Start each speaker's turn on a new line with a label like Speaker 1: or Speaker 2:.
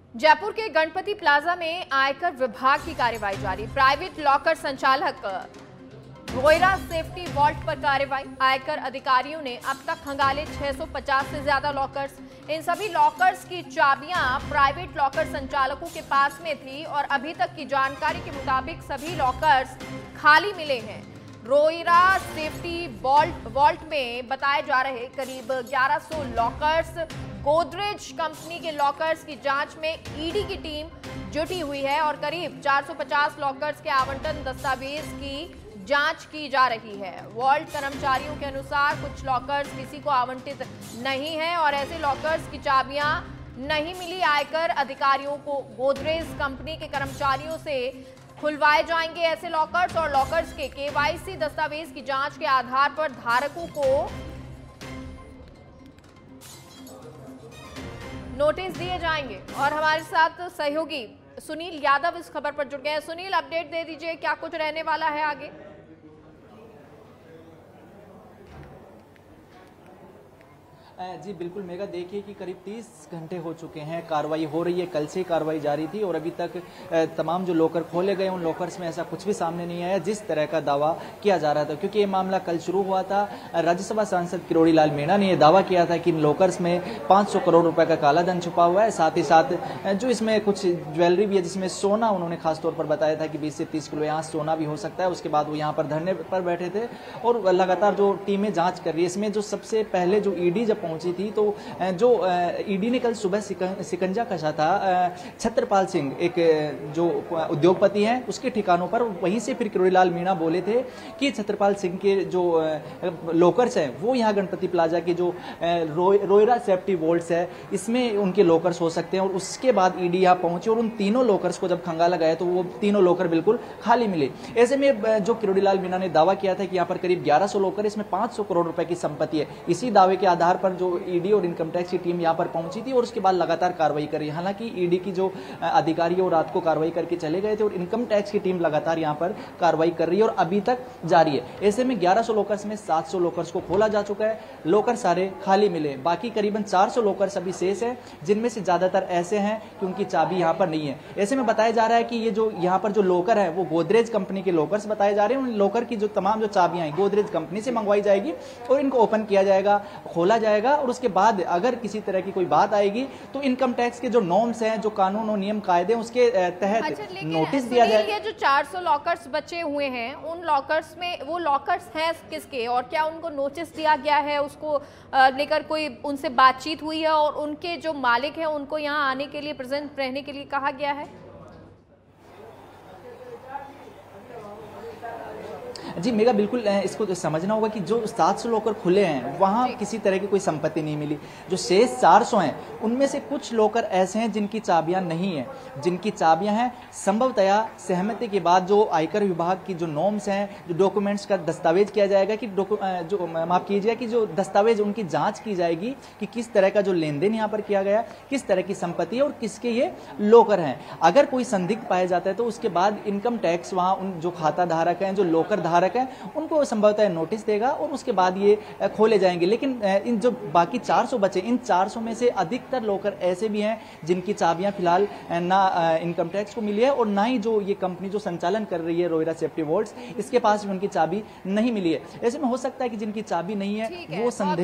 Speaker 1: जयपुर के गणपति प्लाजा में आयकर विभाग की कार्रवाई जारी। प्राइवेट लॉकर संचालक रोयरा सेफ्टी वॉल्ट पर कार्रवाई। आयकर अधिकारियों ने अब तक खंगाले 650 से ज्यादा लॉकर्स। इन सभी लॉकर्स की चाबियां प्राइवेट लॉकर संचालकों के पास में थी और अभी तक की जानकारी के मुताबिक सभी लॉकर्स खाली मिले हैं। रोयरा सेफ्टी वॉल्ट में बताए जा रहे करीब 1100 लॉकर्स। गोदरेज कंपनी के लॉकर्स की जांच में ईडी की टीम जुटी हुई है और करीब 450 लॉकर्स के आवंटन दस्तावेज की जांच की जा रही है। वॉल्ट कर्मचारियों के अनुसार कुछ लॉकर्स किसी को आवंटित नहीं है और ऐसे लॉकर्स की चाबियां नहीं मिली आयकर अधिकारियों को। गोदरेज कंपनी के कर्मचारियों से खुलवाए जाएंगे ऐसे लॉकर्स और लॉकर्स के केवाईसी दस्तावेज की जांच के आधार पर धारकों को नोटिस दिए जाएंगे। और हमारे साथ सहयोगी सुनील यादव इस खबर पर जुड़ गए हैं। सुनील, अपडेट दे दीजिए, क्या कुछ रहने वाला है आगे?
Speaker 2: जी बिल्कुल मेगा, देखिए कि करीब 30 घंटे हो चुके हैं, कार्रवाई हो रही है। कल से कार्रवाई जारी थी और अभी तक तमाम जो लॉकर खोले गए उन लॉकर्स में ऐसा कुछ भी सामने नहीं आया जिस तरह का दावा किया जा रहा था, क्योंकि ये मामला कल शुरू हुआ था। राज्यसभा सांसद किरोड़ी लाल मीणा ने यह दावा किया था कि इन लॉकर्स में 500 करोड़ रुपए का काला धन छुपा हुआ है। साथ ही साथ जो इसमें कुछ ज्वेलरी भी है, जिसमें सोना उन्होंने खासतौर पर बताया था कि 20 से 30 किलो यहाँ सोना भी हो सकता है। उसके बाद वो यहाँ पर धरने पर बैठे थे और लगातार जो टीमें जाँच कर रही है। इसमें जो सबसे पहले जो ईडी जब पहुंची थी तो जो ईडी ने कल सुबह शिकंजा कसा था छत्रपाल सिंह, एक जो उद्योगपति हैं, उसके ठिकानों पर। वहीं से फिर किरोड़ी लाल मीणा बोले थे कि छत्रपाल सिंह के जो लॉकर्स हैं वो यहाँ गणपति प्लाजा की जो रोयरा सेफ्टी वॉल्ट्स है इसमें उनके लॉकर्स हो सकते हैं। और उसके बाद ईडी यहाँ पहुंचे और उन तीनों लॉकर्स को जब खंगाला गया तो वो तीनों लॉकर बिल्कुल खाली मिले। ऐसे में जो किरोड़ी लाल मीणा ने दावा किया था कि यहाँ पर करीब 1100 लॉकर, इसमें 500 करोड़ रुपए की संपत्ति है। इसी दावे के आधार पर जो ईडी और इनकम टैक्स की टीम यहां पर पहुंची थी और उसके बाद लगातार कार्रवाई कर रही है। हालांकि ईडी की जो अधिकारी है वो रात को कार्रवाई करके चले गए थे और इनकम टैक्स की टीम लगातार यहां पर कार्रवाई कर रही है और अभी तक जारी है। ऐसे में 1100 लॉकर्स में 700 लॉकर्स को खोला जा चुका है। लॉकर सारे खाली मिले, बाकी करीबन 400 लॉकर्स अभी शेष है, जिनमें से ज्यादातर ऐसे हैं कि उनकी चाबी यहां पर नहीं है। ऐसे में बताया जा रहा है कि ये जो यहां पर जो लॉकर है वो गोदरेज कंपनी के लॉकर्स बताए जा रहे हैं। उन लॉकर की जो तमाम जो चाबियां हैं गोदरेज कंपनी से मंगवाई जाएगी और इनको ओपन किया जाएगा, खोला जाएगा और उसके बाद अगर किसी तरह की कोई बात आएगी तो इनकम टैक्स के जो नॉर्म्स हैं, जो कानून और नियम कायदे उसके तहत नोटिस दिया जाएगा।
Speaker 1: ये जो 400 लॉकर्स बचे हुए हैं, उन लॉकर्स में वो लॉकर्स हैं किसके और क्या उनको नोटिस दिया गया है? उसको लेकर कोई उनसे बातचीत हुई है और उनके जो मालिक हैं उनको यहाँ आने के लिए, प्रेजेंट रहने के लिए कहा गया है?
Speaker 2: जी मेगा, बिल्कुल इसको तो समझना होगा कि जो 700 लॉकर खुले हैं वहां किसी तरह की कोई संपत्ति नहीं मिली। जो शेष 400 हैं उनमें से कुछ लॉकर ऐसे हैं जिनकी चाबियां नहीं है। जिनकी चाबियां हैं संभवतया सहमति के बाद जो आयकर विभाग की जो नॉर्म्स हैं, जो डॉक्यूमेंट्स का दस्तावेज किया जाएगा कि जो माफ कीजिएगा कि जो दस्तावेज उनकी जांच की जाएगी कि किस तरह का जो लेन देन यहाँ पर किया गया, किस तरह की संपत्ति है और किसके ये लॉकर हैं। अगर कोई संदिग्ध पाया जाता है तो उसके बाद इनकम टैक्स वहाँ उन जो खाता धारक हैं, जो लॉकर धारक है, उनको संभवतः नोटिस देगा और उसके बाद ये खोले जाएंगे। लेकिन इन जो बाकी 400 बचे, इन 400 में से अधिकतर लॉकर ऐसे भी हैं जिनकी चाबियां फिलहाल ना इनकम टैक्स को मिली है और ना ही जो ये कंपनी जो संचालन कर रही है रोयरा सेफ्टी वॉल्ट्स, इसके पास भी उनकी चाबी नहीं मिली है। ऐसे में हो सकता है कि जिनकी चाबी नहीं है वो संदेह